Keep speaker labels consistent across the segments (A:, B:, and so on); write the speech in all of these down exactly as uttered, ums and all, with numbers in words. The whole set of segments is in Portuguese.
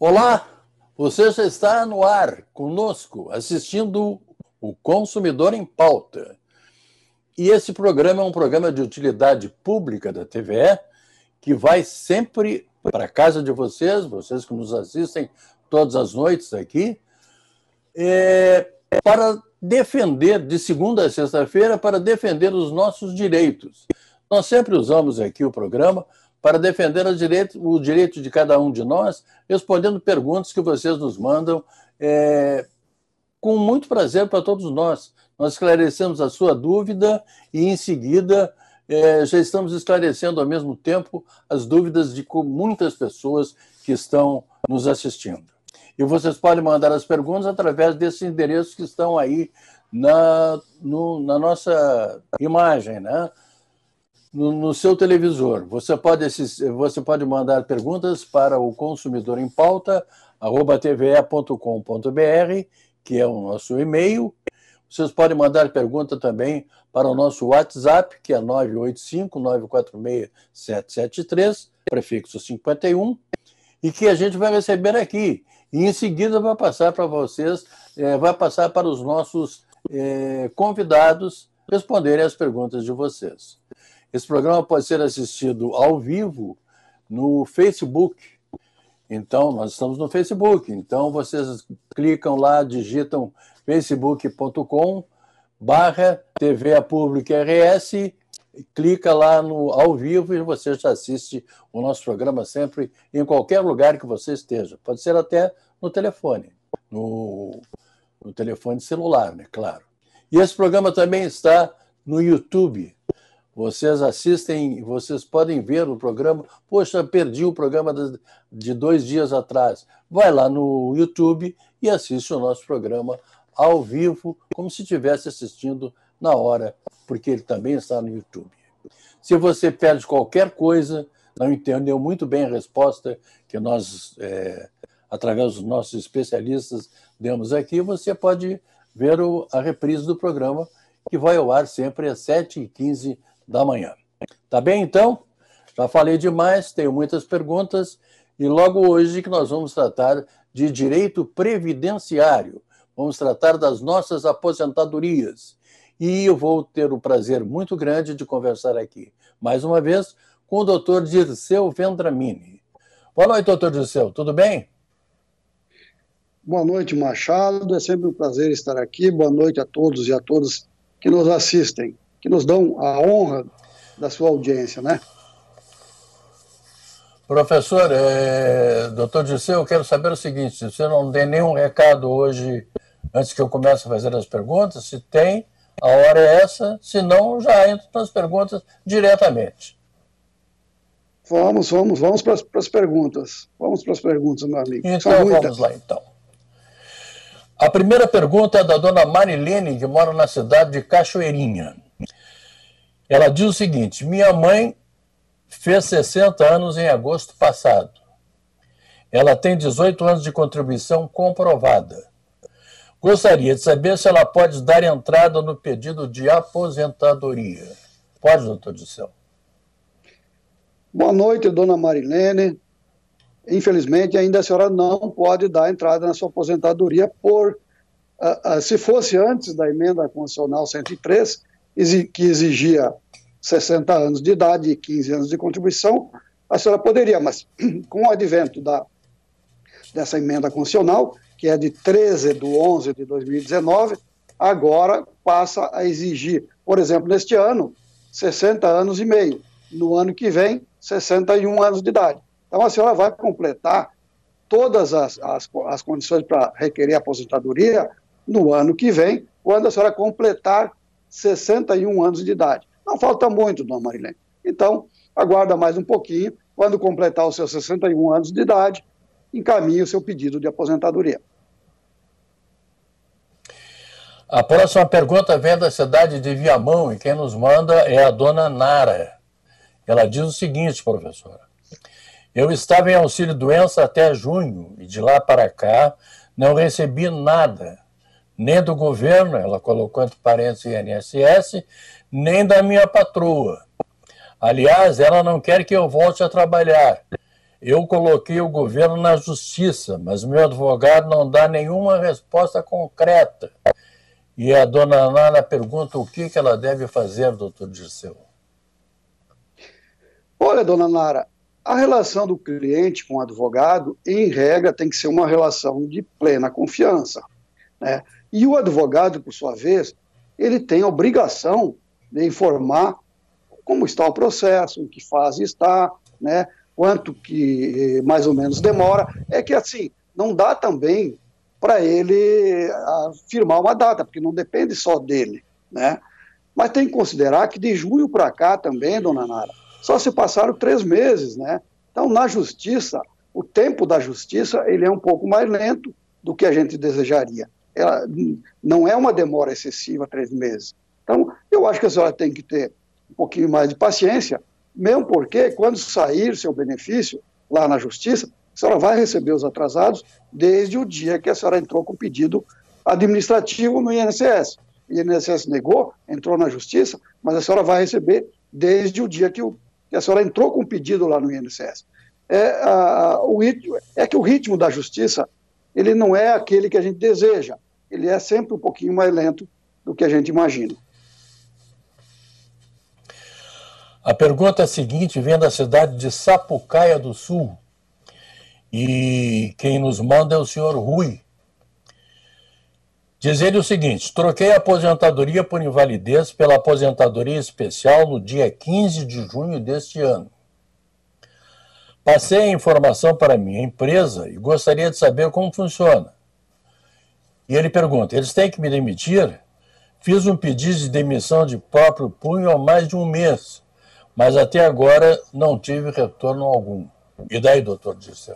A: Olá, você já está no ar conosco, assistindo o Consumidor em Pauta. E esse programa é um programa de utilidade pública da T V E, que vai sempre para a casa de vocês, vocês que nos assistem todas as noites aqui, é, para defender, de segunda a sexta-feira, para defender os nossos direitos. Nós sempre usamos aqui o programa para defender o direito, o direito de cada um de nós, respondendo perguntas que vocês nos mandam, é, com muito prazer para todos nós. Nós esclarecemos a sua dúvida e, em seguida, é, já estamos esclarecendo ao mesmo tempo as dúvidas de muitas pessoas que estão nos assistindo. E vocês podem mandar as perguntas através desses endereços que estão aí na, no, na nossa imagem, né? No, no seu televisor. Você pode, você pode mandar perguntas para o consumidor em pauta, arroba t v e ponto com ponto b r, que é o nosso e-mail. Vocês podem mandar pergunta também para o nosso WhatsApp, que é nove oito cinco, nove quatro seis, sete sete três, prefixo cinquenta e um, e que a gente vai receber aqui. E em seguida vai passar para vocês, é, vai passar para os nossos é, convidados responderem as perguntas de vocês. Esse programa pode ser assistido ao vivo no Facebook. Então, nós estamos no Facebook. Então, vocês clicam lá, digitam facebook ponto com barra T V A Pública R S, clica lá no ao vivo e você já assiste o nosso programa sempre em qualquer lugar que você esteja. Pode ser até no telefone, no, no telefone celular, né? Claro. E esse programa também está no YouTube. Vocês assistem, vocês podem ver o programa. Poxa, perdi o programa de dois dias atrás. Vai lá no YouTube e assiste o nosso programa ao vivo, como se estivesse assistindo na hora, porque ele também está no YouTube. Se você perde qualquer coisa, não entendeu muito bem a resposta que nós, é, através dos nossos especialistas, demos aqui, você pode ver o, a reprise do programa, que vai ao ar sempre às sete e quinze da manhã. Tá bem, então? Já falei demais, tenho muitas perguntas, e logo hoje que nós vamos tratar de direito previdenciário, vamos tratar das nossas aposentadorias, e eu vou ter o prazer muito grande de conversar aqui, mais uma vez, com o doutor Dirceu Vendramini. Boa noite, doutor Dirceu, tudo bem?
B: Boa noite, Machado, é sempre um prazer estar aqui, boa noite a todos e a todas que nos assistem, que nos dão a honra da sua audiência, né?
A: Professor, é, doutor Dirceu, eu quero saber o seguinte, se você não tem nenhum recado hoje, antes que eu comece a fazer as perguntas, se tem, a hora é essa, se não, já entro nas perguntas diretamente.
B: Vamos, vamos, vamos para as perguntas. Vamos para as perguntas, meu amigo.
A: Então, vamos lá, então. A primeira pergunta é da dona Marilene, que mora na cidade de Cachoeirinha. Ela diz o seguinte: minha mãe fez sessenta anos em agosto passado. Ela tem dezoito anos de contribuição comprovada. Gostaria de saber se ela pode dar entrada no pedido de aposentadoria. Pode, doutor Dirceu?
B: Boa noite, dona Marilene. Infelizmente, ainda a senhora não pode dar entrada na sua aposentadoria por, uh, uh, se fosse antes da emenda constitucional cento e três, que exigia sessenta anos de idade e quinze anos de contribuição, a senhora poderia, mas com o advento da, dessa emenda constitucional, que é de treze de onze de dois mil e dezenove, agora passa a exigir, por exemplo, neste ano, sessenta anos e meio, no ano que vem, sessenta e um anos de idade. Então, a senhora vai completar todas as, as, as condições para requerer aposentadoria no ano que vem, quando a senhora completar sessenta e um anos de idade. Não falta muito, dona Marilene. Então, aguarda mais um pouquinho, quando completar os seus sessenta e um anos de idade, encaminhe o seu pedido de aposentadoria.
A: A próxima pergunta vem da cidade de Viamão, e quem nos manda é a dona Nara. Ela diz o seguinte, professora: eu estava em auxílio-doença até junho, e de lá para cá não recebi nada, nem do governo, ela colocou entre parênteses I N S S, nem da minha patroa. Aliás, ela não quer que eu volte a trabalhar. Eu coloquei o governo na justiça, mas meu advogado não dá nenhuma resposta concreta. E a dona Nara pergunta o que ela deve fazer, doutor Dirceu.
B: Olha, dona Nara, a relação do cliente com o advogado, em regra, tem que ser uma relação de plena confiança, né? E o advogado, por sua vez, ele tem a obrigação de informar como está o processo, em que fase está, né? Quanto que mais ou menos demora. É que, assim, não dá também para ele firmar uma data, porque não depende só dele, né? Mas tem que considerar que de junho para cá também, dona Nara, só se passaram três meses, né? Então, na justiça, o tempo da justiça, ele é um pouco mais lento do que a gente desejaria. Ela não é uma demora excessiva, três meses. Então, eu acho que a senhora tem que ter um pouquinho mais de paciência, mesmo porque, quando sair seu benefício lá na justiça, a senhora vai receber os atrasados desde o dia que a senhora entrou com o pedido administrativo no I N S S. O I N S S negou, entrou na justiça, mas a senhora vai receber desde o dia que, o, que a senhora entrou com o pedido lá no I N S S. É, a, o ritmo, é que o ritmo da justiça, ele não é aquele que a gente deseja, ele é sempre um pouquinho mais lento do que a gente imagina.
A: A pergunta seguinte vem da cidade de Sapucaia do Sul, e quem nos manda é o senhor Rui. Diz ele o seguinte: troquei a aposentadoria por invalidez pela aposentadoria especial no dia quinze de junho deste ano. Passei a informação para a minha empresa e gostaria de saber como funciona. E ele pergunta: eles têm que me demitir? Fiz um pedido de demissão de próprio punho há mais de um mês, mas até agora não tive retorno algum. E daí, doutor Dirceu?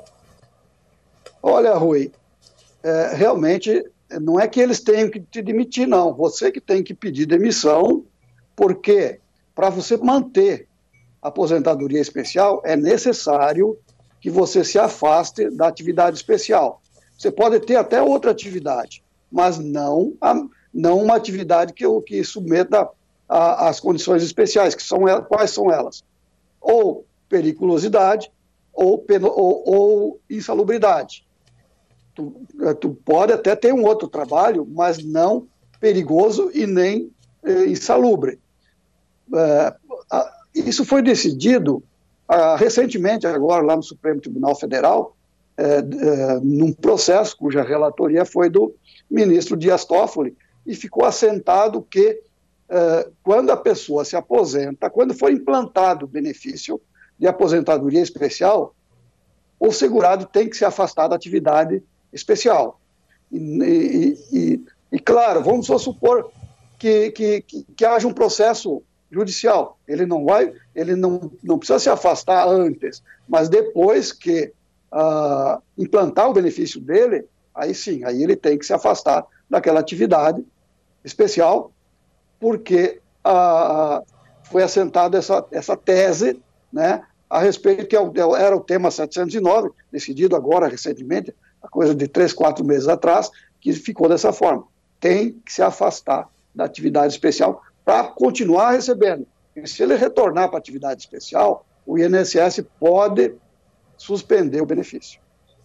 B: Olha, Rui, é, realmente não é que eles tenham que te demitir, não. Você que tem que pedir demissão, porque para você manter a aposentadoria especial é necessário que você se afaste da atividade especial. Você pode ter até outra atividade, mas não, a, não uma atividade que, que submeta às condições especiais, que são, quais são elas? Ou periculosidade ou, ou, ou insalubridade. Tu, tu pode até ter um outro trabalho, mas não perigoso e nem eh, insalubre. É, a, isso foi decidido ah, recentemente, agora, lá no Supremo Tribunal Federal, é, é, num processo cuja relatoria foi do ministro Dias Toffoli, e ficou assentado que é, quando a pessoa se aposenta, quando for implantado o benefício de aposentadoria especial, o segurado tem que se afastar da atividade especial. E, e, e, e claro, vamos só supor que, que, que, que haja um processo judicial. Ele não vai, ele não, não precisa se afastar antes, mas depois que uh, implantar o benefício dele, aí sim, aí ele tem que se afastar daquela atividade especial, porque uh, foi assentada essa, essa tese, né, a respeito, que era o tema setecentos e nove, decidido agora recentemente, a coisa de três, quatro meses atrás, que ficou dessa forma. Tem que se afastar da atividade especial para continuar recebendo. E se ele retornar para a atividade especial, o I N S S pode suspender o benefício.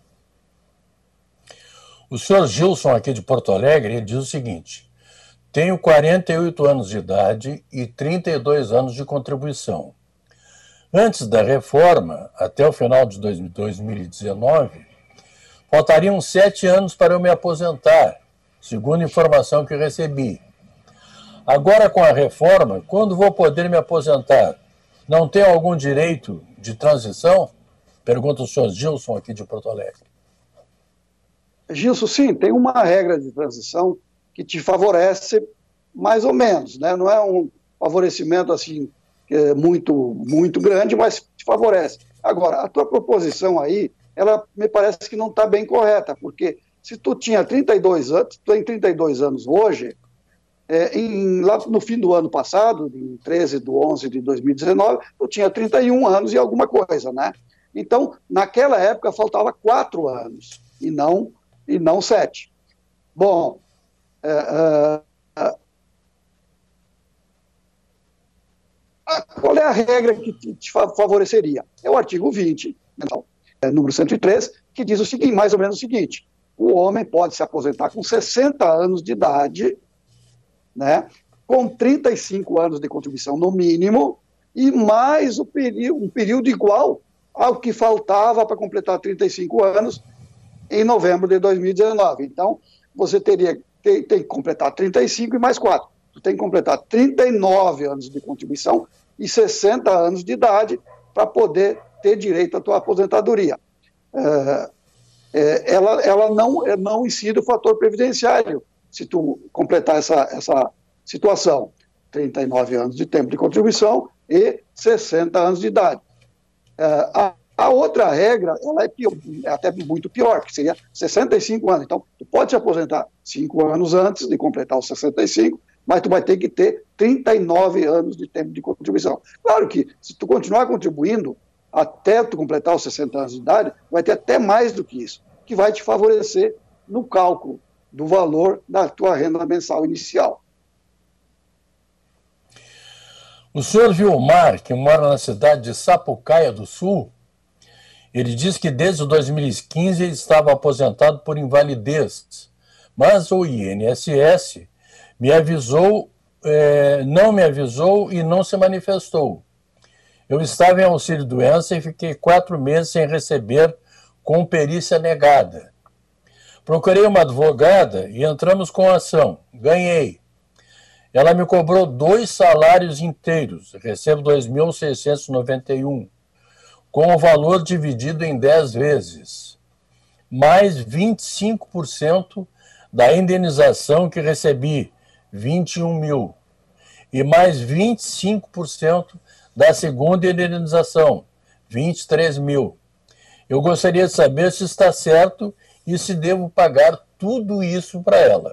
A: O senhor Gilson, aqui de Porto Alegre, ele diz o seguinte: tenho quarenta e oito anos de idade e trinta e dois anos de contribuição. Antes da reforma, até o final de dois mil e dezenove, faltariam sete anos para eu me aposentar, segundo a informação que recebi. Agora, com a reforma, quando vou poder me aposentar? Não tenho algum direito de transição? Pergunta o senhor Gilson, aqui de Porto Alegre.
B: Gilson, sim, tem uma regra de transição que te favorece mais ou menos, né? Não é um favorecimento assim é muito, muito grande, mas te favorece. Agora, a tua proposição aí, ela me parece que não está bem correta, porque se tu tinha trinta e dois anos, tu tem trinta e dois anos hoje, é, em, lá no fim do ano passado, em treze de onze de dois mil e dezenove, tu tinha trinta e um anos e alguma coisa, né? Então, naquela época, faltava quatro anos, e não, e não sete. Bom, é, é, qual é a regra que te favoreceria? É o artigo vinte. Então, número cento e três, que diz o seguinte, mais ou menos o seguinte: o homem pode se aposentar com sessenta anos de idade, né, com trinta e cinco anos de contribuição no mínimo, e mais o peri- um período igual ao que faltava para completar trinta e cinco anos em novembro de dois mil e dezenove. Então, você teria tem, tem que completar trinta e cinco e mais quatro. Você tem que completar trinta e nove anos de contribuição e sessenta anos de idade para poder ter direito à tua aposentadoria. É, é, ela ela não, não incide o fator previdenciário, se tu completar essa, essa situação. trinta e nove anos de tempo de contribuição e sessenta anos de idade. É, a, a outra regra, ela é, pior, é até muito pior, que seria sessenta e cinco anos. Então, tu pode se aposentar cinco anos antes de completar os sessenta e cinco, mas tu vai ter que ter trinta e nove anos de tempo de contribuição. Claro que, se tu continuar contribuindo até tu completar os sessenta anos de idade, vai ter até mais do que isso, que vai te favorecer no cálculo do valor da tua renda mensal inicial.
A: O senhor Vilmar, que mora na cidade de Sapucaia do Sul, ele diz que desde dois mil e quinze ele estava aposentado por invalidez, mas o I N S S me avisou, é, não me avisou e não se manifestou. Eu estava em auxílio-doença e fiquei quatro meses sem receber com perícia negada. Procurei uma advogada e entramos com a ação. Ganhei. Ela me cobrou dois salários inteiros, recebo dois mil seiscentos e noventa e um, com o valor dividido em dez vezes, mais vinte e cinco por cento da indenização que recebi, vinte e um mil, e mais vinte e cinco por cento da segunda indenização, vinte e três mil. Eu gostaria de saber se está certo e se devo pagar tudo isso para ela.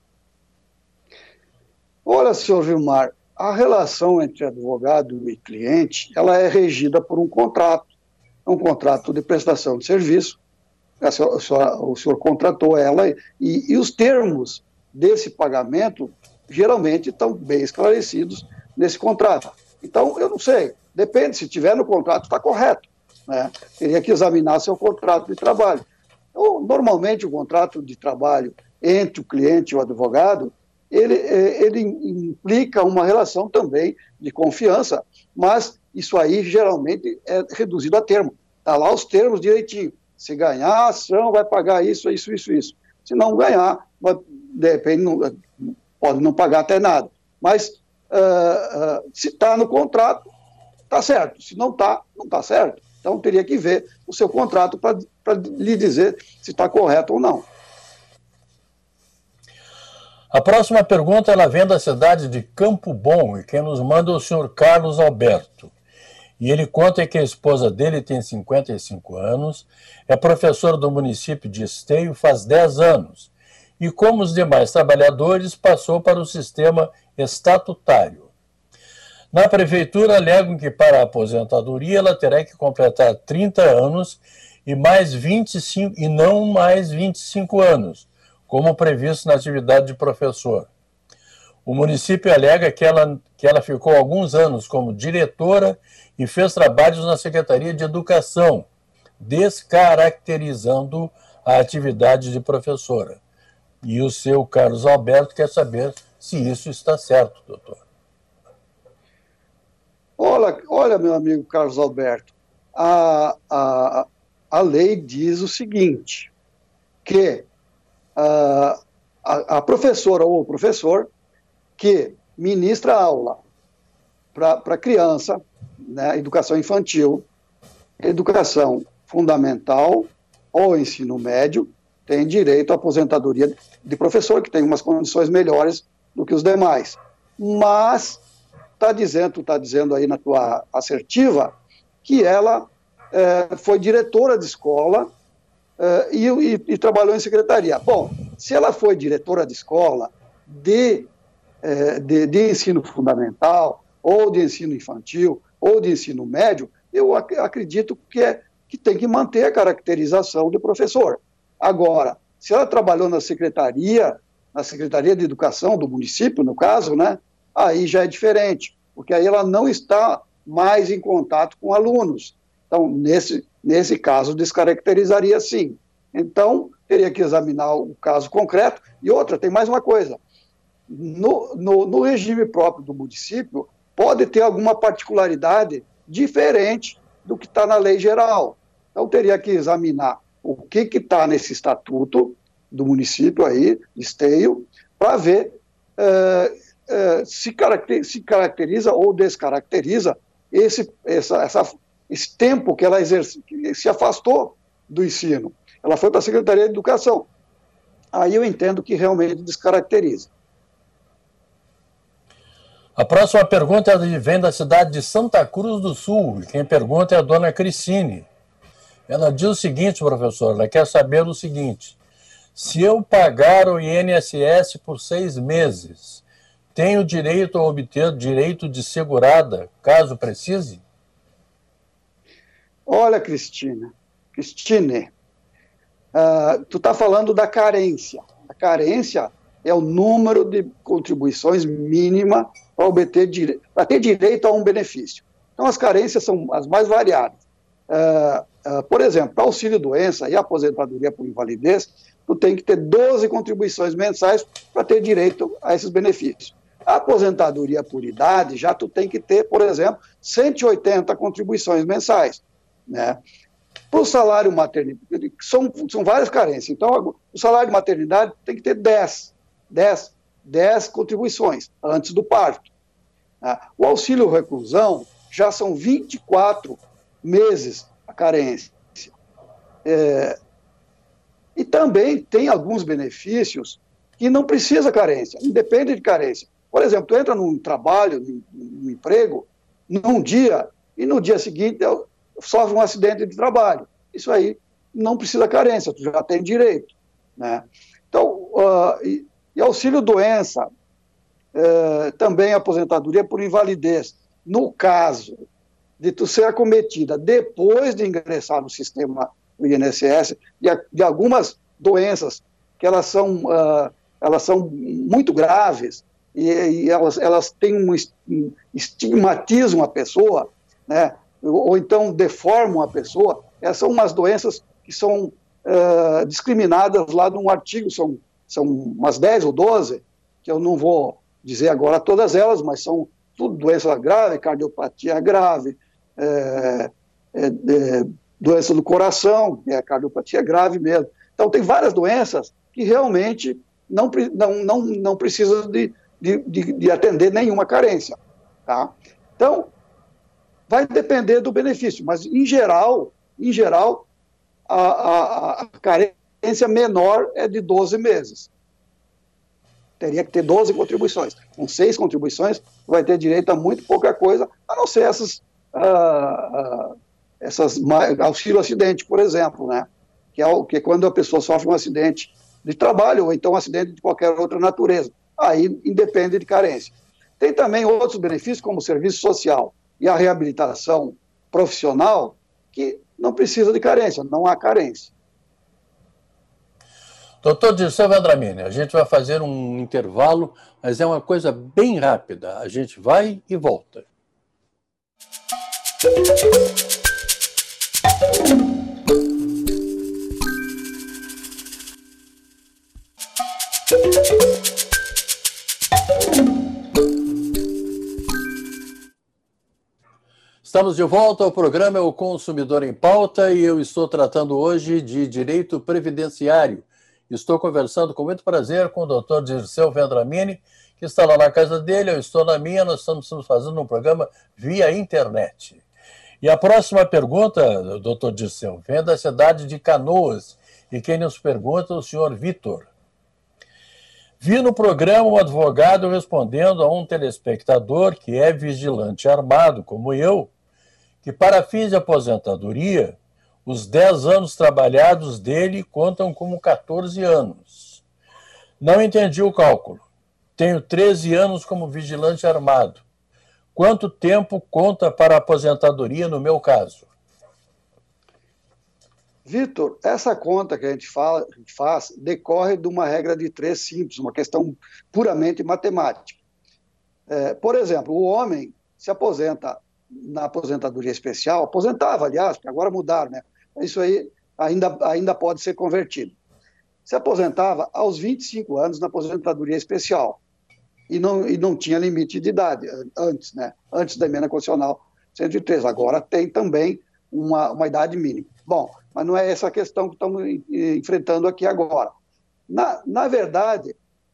B: Olha, senhor Vilmar, a relação entre advogado e cliente, ela é regida por um contrato, um contrato de prestação de serviço. O senhor, o senhor contratou ela e, e os termos desse pagamento geralmente estão bem esclarecidos nesse contrato. Então, eu não sei, depende, se tiver no contrato está correto, né? Teria que examinar seu contrato de trabalho. Então, normalmente o contrato de trabalho entre o cliente e o advogado, ele, ele implica uma relação também de confiança, mas isso aí geralmente é reduzido a termo. Está lá os termos direitinho. Se ganhar a ação, vai pagar isso, isso, isso, isso. Se não ganhar, vai, depende, não, pode não pagar até nada. Mas uh, uh, se está no contrato, está certo. Se não está, não está certo. Então teria que ver o seu contrato para lhe dizer se está correto ou não.
A: A próxima pergunta ela vem da cidade de Campo Bom e quem nos manda é o senhor Carlos Alberto. E ele conta que a esposa dele tem cinquenta e cinco anos, é professora do município de Esteio faz dez anos e, como os demais trabalhadores, passou para o sistema estatutário. Na prefeitura alegam que para a aposentadoria ela terá que completar trinta anos e, mais vinte e cinco, e não mais vinte e cinco anos, como previsto na atividade de professor. O município alega que ela, que ela ficou alguns anos como diretora e fez trabalhos na Secretaria de Educação, descaracterizando a atividade de professora. E o seu Carlos Alberto quer saber se isso está certo, doutor.
B: Olha, olha meu amigo Carlos Alberto, a, a, a lei diz o seguinte, que a, a, a professora ou o professor que ministra aula para criança, né, educação infantil, educação fundamental ou ensino médio, tem direito à aposentadoria de professor, que tem umas condições melhores do que os demais. Mas está dizendo, tá dizendo aí na tua assertiva que ela é, foi diretora de escola é, e, e, e trabalhou em secretaria. Bom, se ela foi diretora de escola de, é, de, de ensino fundamental, ou de ensino infantil, ou de ensino médio, eu ac acredito que, é, que tem que manter a caracterização de professor. Agora, se ela trabalhou na secretaria, na Secretaria de Educação do município, no caso, né, aí já é diferente, porque aí ela não está mais em contato com alunos. Então, nesse, nesse caso descaracterizaria sim. Então, teria que examinar o caso concreto. E outra, tem mais uma coisa, no, no, no regime próprio do município, pode ter alguma particularidade diferente do que está na lei geral. Então, teria que examinar o que está nesse estatuto do município aí, esteio, para ver uh, uh, se, caracter, se caracteriza ou descaracteriza esse, essa, essa, esse tempo que ela exerce, que se afastou do ensino. Ela foi para a Secretaria de Educação. Aí eu entendo que realmente descaracteriza.
A: A próxima pergunta vem da cidade de Santa Cruz do Sul, e quem pergunta é a dona Cricine. Ela diz o seguinte, professor, ela quer saber o seguinte: se eu pagar o I N S S por seis meses, tenho direito a obter direito de segurada, caso precise?
B: Olha, Cristina, Cristine, uh, tu está falando da carência. A carência é o número de contribuições mínima para obter dire... para ter direito a um benefício. Então, as carências são as mais variadas. Uh, uh, por exemplo, para auxílio-doença e aposentadoria por invalidez, tu tem que ter doze contribuições mensais para ter direito a esses benefícios. A aposentadoria por idade, já tu tem que ter, por exemplo, cento e oitenta contribuições mensais, né? Para o salário maternidade, são, são várias carências. Então, o salário de maternidade tem que ter dez, dez, dez contribuições antes do parto. Né? O auxílio reclusão já são vinte e quatro meses a carência. É, e também tem alguns benefícios que não precisa carência, independe de carência. Por exemplo, tu entra num trabalho, num, num emprego, num dia, e no dia seguinte sofre um acidente de trabalho. Isso aí não precisa carência, tu já tem direito. Né? Então, uh, e, e auxílio-doença, uh, também aposentadoria por invalidez. No caso de tu ser acometida depois de ingressar no sistema do I N S S, de, de algumas doenças que elas são, uh, elas são muito graves, e, e elas, elas têm um, estigmatizam a pessoa, né? ou, ou então deformam a pessoa. Essas são umas doenças que são uh, discriminadas lá num artigo, são, são umas dez ou doze, que eu não vou dizer agora todas elas, mas são tudo doença grave, cardiopatia grave, é, é, é, doença do coração, que é a cardiopatia grave mesmo. Então, tem várias doenças que realmente não, não, não, não precisam de, de, de, de atender nenhuma carência. Tá? Então, vai depender do benefício, mas, em geral, em geral a, a, a carência menor é de doze meses. Teria que ter doze contribuições. Com seis contribuições, vai ter direito a muito pouca coisa, a não ser essas, uh, uh, essas auxílio-acidente, por exemplo, né? que, é o, que é quando a pessoa sofre um acidente de trabalho ou então um acidente de qualquer outra natureza. Aí independe de carência. Tem também outros benefícios, como o serviço social e a reabilitação profissional, que não precisa de carência, não há carência.
A: Doutor Dirceu Vendramini, a gente vai fazer um intervalo, mas é uma coisa bem rápida. A gente vai e volta. Estamos de volta ao programa O Consumidor em Pauta e eu estou tratando hoje de direito previdenciário. Estou conversando com muito prazer com o doutor Dirceu Vendramini, que está lá na casa dele, eu estou na minha, nós estamos fazendo um programa via internet. E a próxima pergunta, doutor Dirceu, vem da cidade de Canoas, e quem nos pergunta é o senhor Vitor. Vi no programa um advogado respondendo a um telespectador que é vigilante armado, como eu, que para fins de aposentadoria, os dez anos trabalhados dele contam como quatorze anos. Não entendi o cálculo. Tenho treze anos como vigilante armado. Quanto tempo conta para a aposentadoria no meu caso?
B: Vitor, essa conta que a gente, fala, a gente faz decorre de uma regra de três simples, uma questão puramente matemática. É, por exemplo, o homem se aposenta na aposentadoria especial, aposentava, aliás, porque agora mudaram, né? isso aí ainda, ainda pode ser convertido. Se aposentava aos vinte e cinco anos na aposentadoria especial e não, e não tinha limite de idade antes, né? Antes da emenda constitucional cento e três. Agora tem também uma, uma idade mínima. Bom, mas não é essa a questão que estamos enfrentando aqui agora. Na, na verdade,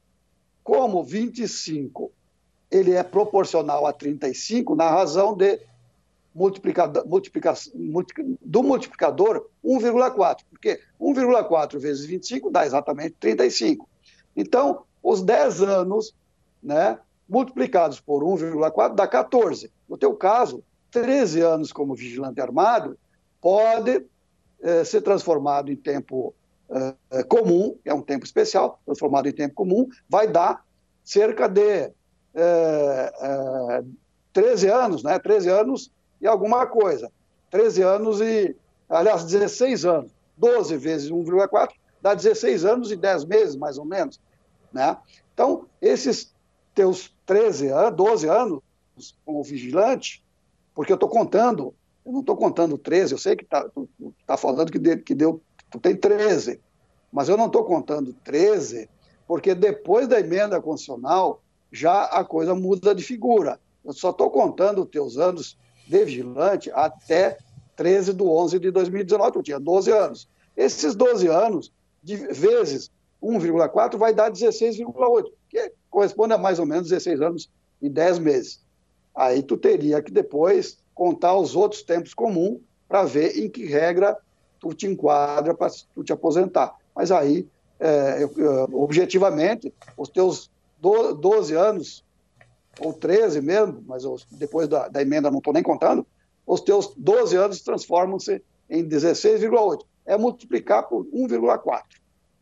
B: como vinte e cinco ele é proporcional a trinta e cinco, na razão de multiplicador, multiplica, multi, do multiplicador um vírgula quatro, porque um vírgula quatro vezes vinte e cinco dá exatamente trinta e cinco. Então, os dez anos, né, multiplicados por um vírgula quatro dá quatorze. No teu caso, treze anos como vigilante armado pode eh, ser transformado em tempo eh, comum, é um tempo especial, transformado em tempo comum, vai dar cerca de eh, eh, treze anos, né? treze anos e alguma coisa. treze anos e, aliás, dezesseis anos. doze vezes um vírgula quatro dá dezesseis anos e dez meses, mais ou menos, né? Então, esses teus treze anos, doze anos como vigilante, porque eu estou contando, eu não estou contando treze, eu sei que tá, tu está falando que, de, que deu, tu tem treze, mas eu não estou contando treze, porque depois da emenda constitucional, já a coisa muda de figura. Eu só estou contando os teus anos de vigilante até treze de onze de dois mil e dezenove, tu tinha doze anos. Esses doze anos, de vezes um vírgula quatro, vai dar dezesseis vírgula oito, que corresponde a mais ou menos dezesseis anos e dez meses. Aí tu teria que depois contar os outros tempos comuns para ver em que regra tu te enquadra para tu te aposentar. Mas aí, é, objetivamente, os teus doze anos, ou treze mesmo, mas depois da, da emenda não estou nem contando, os teus doze anos transformam-se em dezesseis vírgula oito. É multiplicar por um vírgula quatro.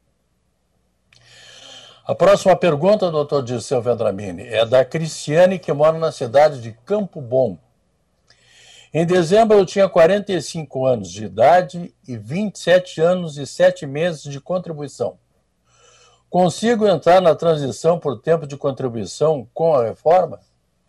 A: A próxima pergunta, doutor Dirceu Vendramini, é da Cristiane, que mora na cidade de Campo Bom. Em dezembro eu tinha quarenta e cinco anos de idade e vinte e sete anos e sete meses de contribuição. Consigo entrar na transição por tempo de contribuição com a reforma?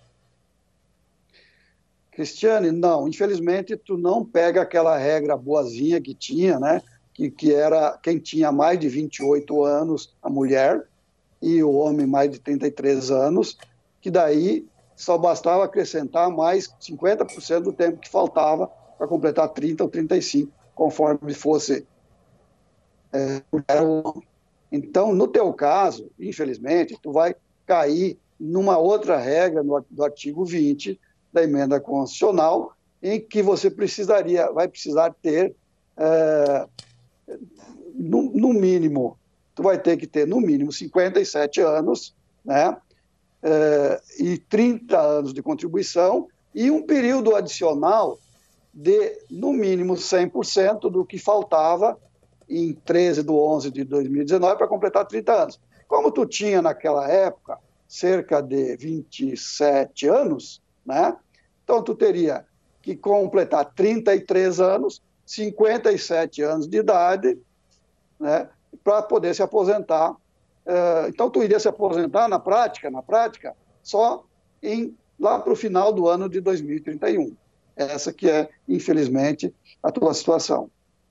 B: Cristiane, não. Infelizmente, tu não pega aquela regra boazinha que tinha, né? Que, que era quem tinha mais de vinte e oito anos, a mulher, e o homem mais de trinta e três anos, que daí só bastava acrescentar mais cinquenta por cento do tempo que faltava para completar trinta ou trinta e cinco, conforme fosse é, mulher ou homem. Então, no teu caso, infelizmente, tu vai cair numa outra regra no, do artigo vinte da emenda constitucional, em que você precisaria, vai precisar ter, é, no, no mínimo, tu vai ter que ter, no mínimo, cinquenta e sete anos, né, é, e trinta anos de contribuição, e um período adicional de, no mínimo, cem por cento do que faltava em treze de onze de dois mil e dezenove para completar trinta anos. Como tu tinha naquela época cerca de vinte e sete anos, né? Então tu teria que completar trinta e três anos, cinquenta e sete anos de idade, né? Para poder se aposentar. Então tu iria se aposentar na prática, na prática, só em, lá para o final do ano de dois mil e trinta e um. Essa que é, infelizmente, a tua situação.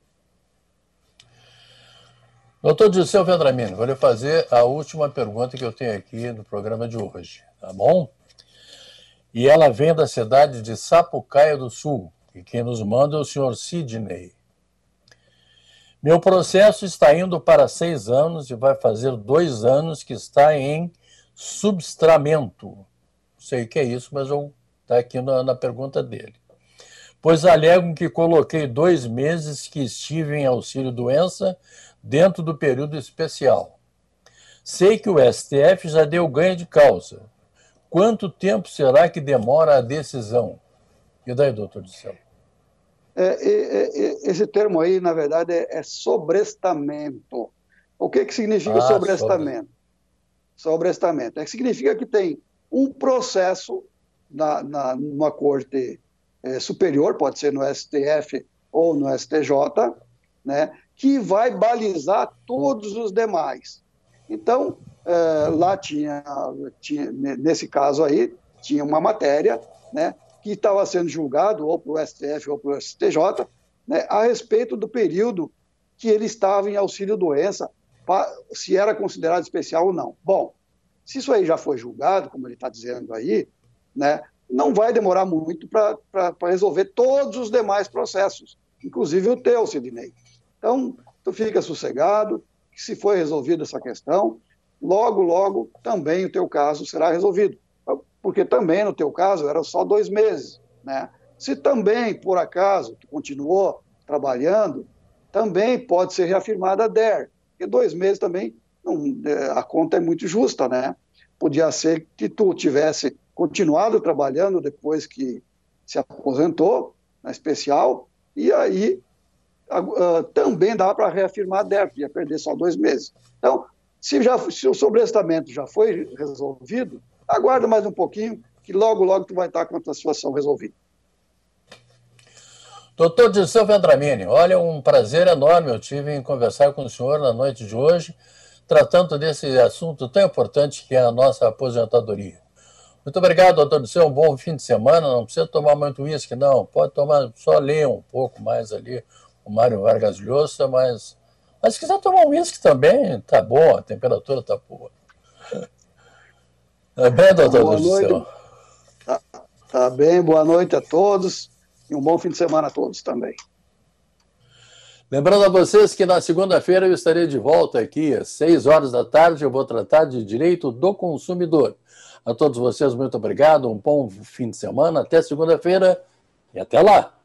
A: Doutor Dirceu Vendramini, vou lhe fazer a última pergunta que eu tenho aqui no programa de hoje, tá bom? E ela vem da cidade de Sapucaia do Sul, e quem nos manda é o senhor Sidney. Meu processo está indo para seis anos e vai fazer dois anos que está em substramento. Não sei o que é isso, mas está aqui na, na pergunta dele. Pois alegam que coloquei dois meses que estive em auxílio-doença dentro do período especial. Sei que o S T F já deu ganho de causa. Quanto tempo será que demora a decisão? E daí, doutor Dirceu?
B: É, é, é, esse termo aí, na verdade, é, é sobrestamento. O que, que significa ah, sobrestamento? Sobre... Sobrestamento. É que significa que tem um processo na, na, numa corte é, superior, pode ser no S T F ou no S T J, né, que vai balizar todos os demais. Então, é, lá tinha, tinha, nesse caso aí, tinha uma matéria, né, que estava sendo julgado ou para o S T F ou para o S T J, né, a respeito do período que ele estava em auxílio-doença, se era considerado especial ou não. Bom, se isso aí já foi julgado, como ele está dizendo aí, né, não vai demorar muito para resolver todos os demais processos, inclusive o teu, Sidney. Então, tu fica sossegado, que se for resolvida essa questão, logo, logo, também o teu caso será resolvido. Porque também, no teu caso, eram só dois meses, né? Se também, por acaso, tu continuou trabalhando, também pode ser reafirmada a D E R, porque dois meses também, não, a conta é muito justa, né? Podia ser que tu tivesse continuado trabalhando depois que se aposentou, na especial, e aí uh, também dá para reafirmar a D E R, ia perder só dois meses. Então, se, já, se o sobrestamento já foi resolvido, aguarda mais um pouquinho, que logo, logo tu vai estar com a tua situação resolvida.
A: Doutor Dirceu Vendramini, olha, um prazer enorme eu tive em conversar com o senhor na noite de hoje, tratando desse assunto tão importante que é a nossa aposentadoria. Muito obrigado, doutor Dirceu, um bom fim de semana, não precisa tomar muito uísque, não, pode tomar, só ler um pouco mais ali o Mário Vargas Llosa, mas, mas se quiser tomar um uísque também, tá bom, a temperatura tá boa. Tá bem, doutor
B: boa
A: Dirceu?
B: Noite. Tá, tá bem, boa noite a todos. E um bom fim de semana a todos também.
A: Lembrando a vocês que na segunda-feira eu estarei de volta aqui às seis horas da tarde. Eu vou tratar de direito do consumidor. A todos vocês, muito obrigado. Um bom fim de semana. Até segunda-feira e até lá.